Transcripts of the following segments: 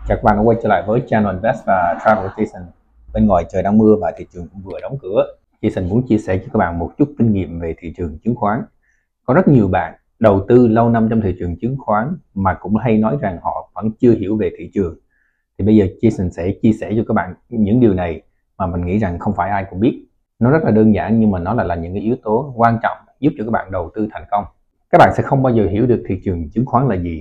Chào các bạn đã quay trở lại với channel Invest và Travel with Jason. Bên ngoài trời đang mưa và thị trường cũng vừa đóng cửa. Jason muốn chia sẻ cho các bạn một chút kinh nghiệm về thị trường chứng khoán. Có rất nhiều bạn đầu tư lâu năm trong thị trường chứng khoán mà cũng hay nói rằng họ vẫn chưa hiểu về thị trường. Thì bây giờ Jason sẽ chia sẻ cho các bạn những điều này mà mình nghĩ rằng không phải ai cũng biết. Nó rất là đơn giản nhưng mà nó lại là những cái yếu tố quan trọng giúp cho các bạn đầu tư thành công. Các bạn sẽ không bao giờ hiểu được thị trường chứng khoán là gì.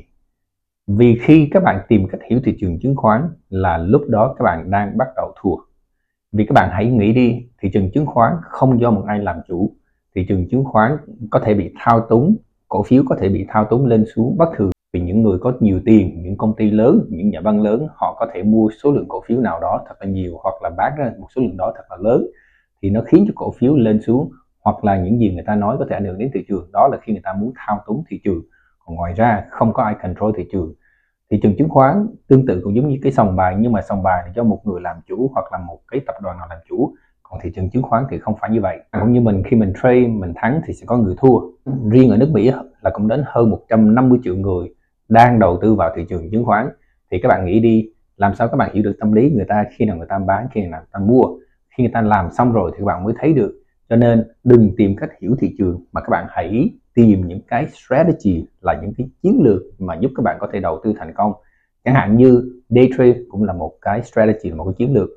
Vì khi các bạn tìm cách hiểu thị trường chứng khoán là lúc đó các bạn đang bắt đầu thua. Vì các bạn hãy nghĩ đi, thị trường chứng khoán không do một ai làm chủ. Thị trường chứng khoán có thể bị thao túng, cổ phiếu có thể bị thao túng lên xuống bất thường. Vì những người có nhiều tiền, những công ty lớn, những nhà băng lớn, họ có thể mua số lượng cổ phiếu nào đó thật là nhiều hoặc là bán ra một số lượng đó thật là lớn. Thì nó khiến cho cổ phiếu lên xuống, hoặc là những gì người ta nói có thể ảnh hưởng đến thị trường. Đó là khi người ta muốn thao túng thị trường. Còn ngoài ra không có ai control thị trường. Thị trường chứng khoán tương tự cũng giống như cái sòng bài, nhưng mà sòng bài là do một người làm chủ hoặc là một cái tập đoàn nào làm chủ. Còn thị trường chứng khoán thì không phải như vậy. Cũng như mình, khi mình trade mình thắng thì sẽ có người thua. Riêng ở nước Mỹ là cũng đến hơn 150 triệu người đang đầu tư vào thị trường chứng khoán. Thì các bạn nghĩ đi, làm sao các bạn hiểu được tâm lý người ta, khi nào người ta bán, khi nào người ta mua. Khi người ta làm xong rồi thì các bạn mới thấy được. Cho nên đừng tìm cách hiểu thị trường mà các bạn hãy tìm những cái strategy, là những cái chiến lược mà giúp các bạn có thể đầu tư thành công. Chẳng hạn như day trade cũng là một cái strategy, là một cái chiến lược,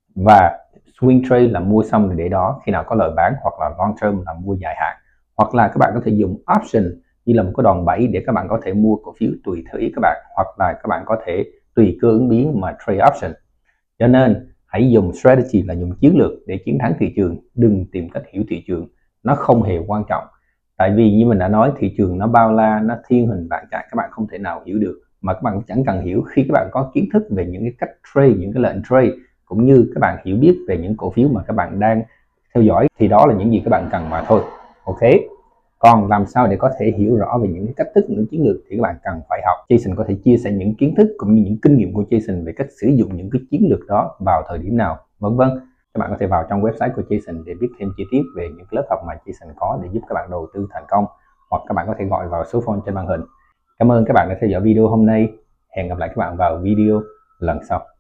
và swing trade là mua xong rồi để đó, khi nào có lời bán, hoặc là long term là mua dài hạn. Hoặc là các bạn có thể dùng option như là một cái đòn bẩy để các bạn có thể mua cổ phiếu tùy theo ý các bạn, hoặc là các bạn có thể tùy cơ ứng biến mà trade option. Cho nên hãy dùng strategy, là dùng chiến lược để chiến thắng thị trường. Đừng tìm cách hiểu thị trường, nó không hề quan trọng. Tại vì như mình đã nói, thị trường nó bao la, nó thiên hình vạn trạng, các bạn không thể nào hiểu được. Mà các bạn cũng chẳng cần hiểu khi các bạn có kiến thức về những cái cách trade, những cái lệnh trade, cũng như các bạn hiểu biết về những cổ phiếu mà các bạn đang theo dõi, thì đó là những gì các bạn cần mà thôi. Ok. Còn làm sao để có thể hiểu rõ về những cái cách thức, những chiến lược thì các bạn cần phải học. Jason có thể chia sẻ những kiến thức cũng như những kinh nghiệm của Jason về cách sử dụng những cái chiến lược đó vào thời điểm nào, vân vân. Các bạn có thể vào trong website của Jason để biết thêm chi tiết về những lớp học mà Jason có để giúp các bạn đầu tư thành công, hoặc các bạn có thể gọi vào số phone trên màn hình. Cảm ơn các bạn đã theo dõi video hôm nay. Hẹn gặp lại các bạn vào video lần sau.